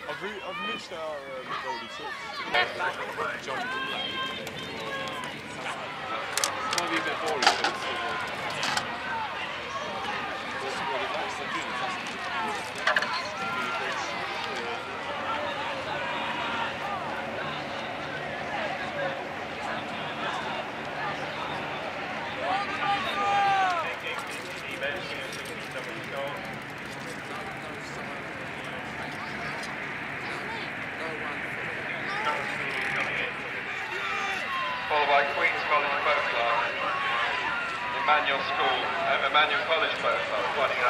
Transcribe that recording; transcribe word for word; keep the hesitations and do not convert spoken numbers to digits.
I've, re I've missed our um, Goldie Six. John Bull. Might be a bit boring, but it's still good. What's what it likes to do? Followed by Queen's College Poplar, Emmanuel School, uh, Emmanuel College Poplar, running